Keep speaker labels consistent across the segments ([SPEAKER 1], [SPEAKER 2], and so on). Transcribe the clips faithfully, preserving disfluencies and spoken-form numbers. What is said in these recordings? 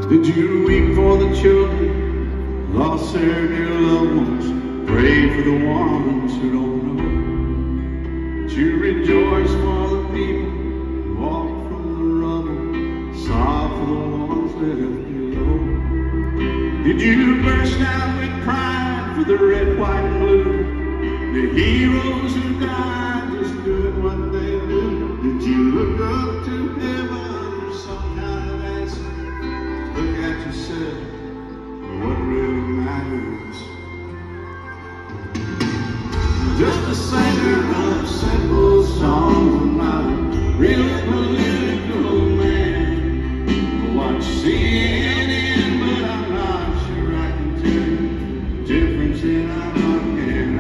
[SPEAKER 1] Did you weep for the children, lost their dear loved ones? Pray for the ones who don't know. Did you rejoice for the people who walk from the rubble, sob for the ones left below? Did you burst out with pride for the red, white, and blue, the heroes who died just doing what they do? Did you look up to heaven for some kind of answer? Look at yourself for what really matters. Just a singer of simple songs, I'm not a real political man. Watch C N N, but I'm not sure I can tell the difference in Iraq and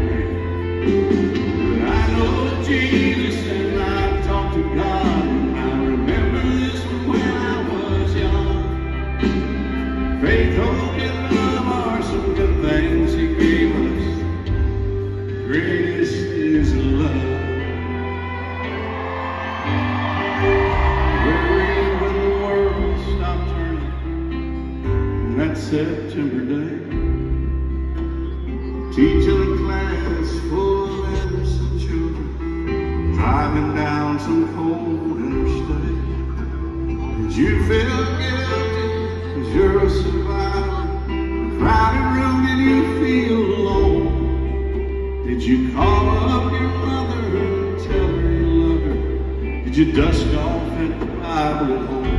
[SPEAKER 1] Iran. But I know Jesus and I talk to God, and I remember this one when I was young. Faith, hope, and love are some good things He gave us. Greatest is love. Worried when the world stopped turning on that September day, teaching a class full of innocent children, driving down some cold interstate. Did you feel guilty because you're a survivor? A crowded room, did you feel alone? Did you call up your mother and tell her you love her? Did you dust off at the Bible at home?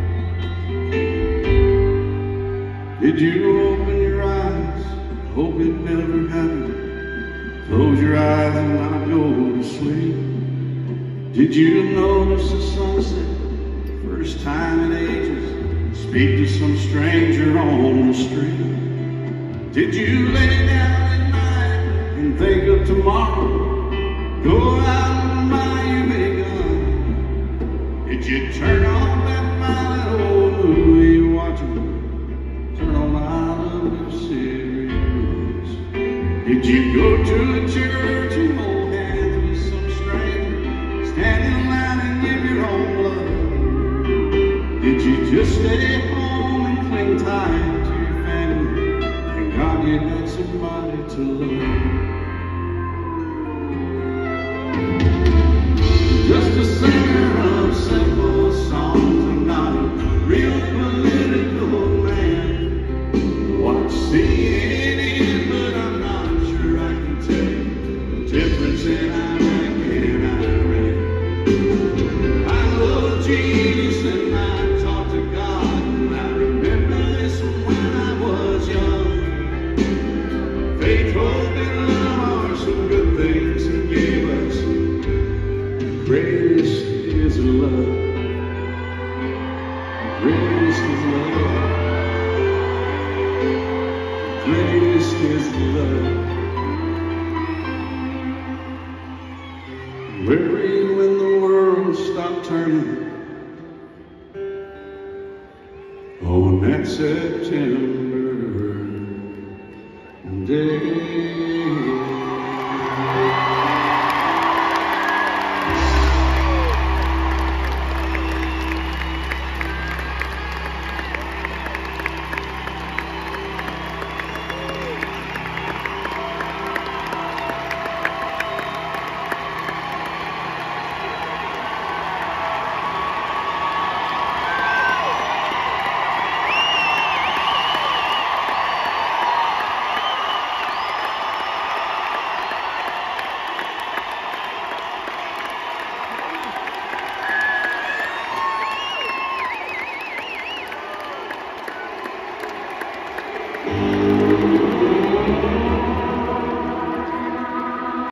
[SPEAKER 1] Did you open your eyes, hope it never happened, close your eyes and not go to sleep? Did you notice the sunset, first time in ages, speak to some stranger on the street? Did you lay down and think of tomorrow, go out and buy you a gun? Did you turn on that violent old movie you're watching, turn on out of your serious? Did you go to a church and hold hands with some stranger, stand in line and give your own love? Did you just stay home and cling tight to your family, thank God you got somebody to love? Just a singer of simple songs, I'm not a real political man. Watch C N N, but I'm not sure I can tell the difference in Iraq and Iran. I know Jesus and I talk to God, and I remember this one when I was young. Faith, hope, and love are some good things He gave us. Greatest is love. Greatest is love. Greatest is love. Worried when the world stopped turning on that September